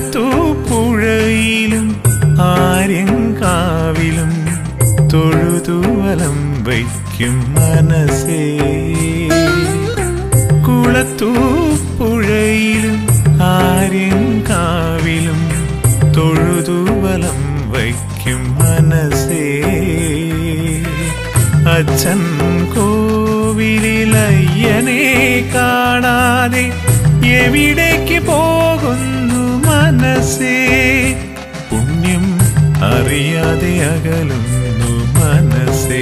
കുളത്തൂപ്പുഴയിലും ആര്യങ്കാവിലും തൊഴുതുവലം വയ്ക്കും മനസ്സേ. കുളത്തൂപ്പുഴയിലും ആര്യങ്കാവിലും തൊഴുതുവലം വയ്ക്കും മനസ്സേ. അച്ഛൻ കോവിലയ്യനെ കാണാതെ എവിടേക്ക് പോകുന്നു മനസ്സേ. പുണ്യം അറിയാതെ അകലുന്നു മനസ്സേ.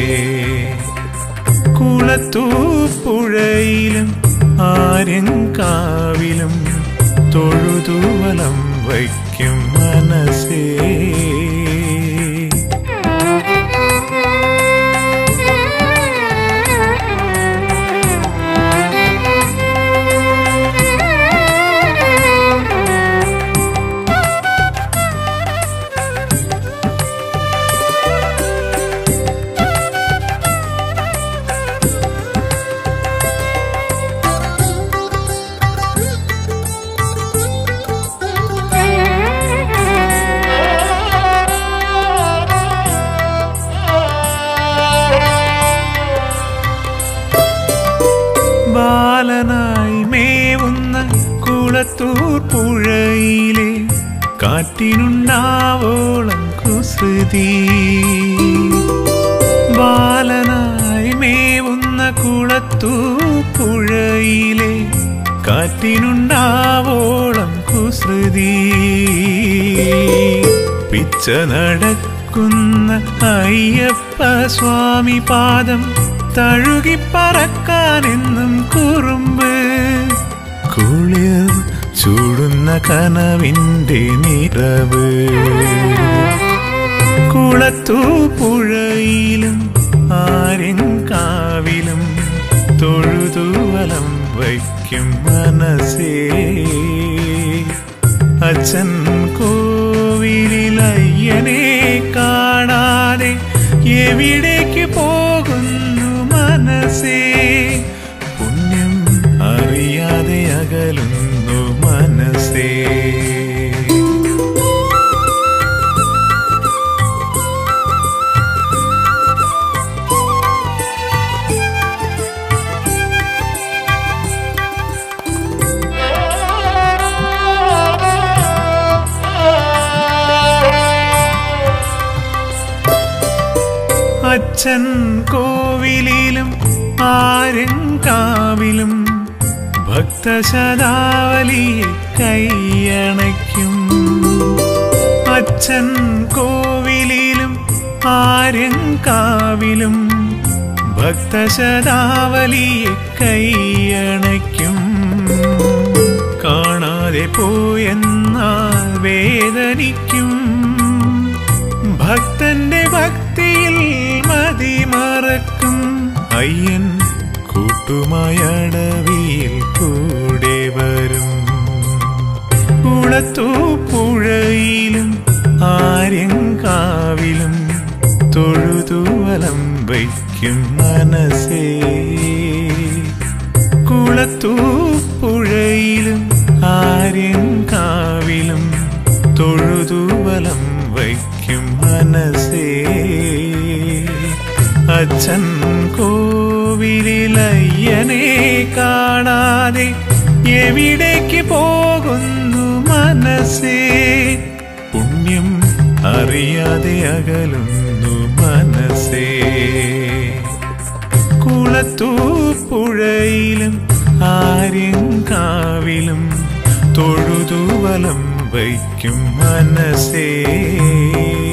കുളത്തൂപ്പുഴയിലും ആര്യങ്കാവിലും തൊഴുതുവലം വയ്ക്കും മനസ്സേ. ബാലനായി മേവുന്ന കുളത്തൂപ്പുഴയിലെ കാറ്റിനുണ്ടാവോളം കുസൃതി. ബാലനായി മേവുന്ന കുളത്തൂപ്പുഴയിലെ കാറ്റിനുണ്ടാവോളം കുസൃതി. പിച്ച നടക്കുന്ന അയ്യപ്പ സ്വാമി പാദം തഴുകിപ്പറക്കാനെന്നും കുറുമ്പ്. കുളിർ ചൂടുന്ന കനവിൻ്റെ നിറവ്. കുളത്തൂപ്പുഴയിലും ആര്യങ്കാവിലും തൊഴുതുവലം വയ്ക്കും മനസ്സേ. അച്ഛൻ കോവിലയ്യനെ കാണാതെ എവിടേക്ക് പോകുന്നു മനസ്സേ. പുണ്യം അറിയാതെ അകലുന്നു മനസ്സേ. അച്ഛൻ കോവിലിലും ആര്യങ്കാവിലും ഭക്തശതാവലിയെ കൈയണയ്ക്കും. അച്ഛൻ കോവിലിലും ആര്യങ്കാവിലും ഭക്തശതാവലിയെ കൈയണയ്ക്കും. കാണാതെ പോയെന്നാൽ വേദനിക്കും. ഭക്തന്റെ ഭക്തിയിൽ മതിമറക്കും. അയ്യൻ കൂട്ടുമായടവിയിൽ കൂടെ വരും. കുളത്തൂപ്പുഴയിലും ആര്യങ്കാവിലും തൊഴുതുവലം വയ്ക്കും മനസ്സേ. കുളത്തൂപ്പുഴയിലും ആര്യങ്കാവിലും തൊഴുതുവലം വയ്ക്കും മനസ്സേ. അച്ഛൻ കോവിലയ്യനെ കാണാതെ എവിടേക്ക് പോകുന്നു മനസ്സേ. പുണ്യം അറിയാതെ അകലുന്നു മനസ്സേ. കുളത്തൂപ്പുഴയിലും ആര്യങ്കാവിലും തൊഴുതുവലം വയ്ക്കും മനസ്സേ.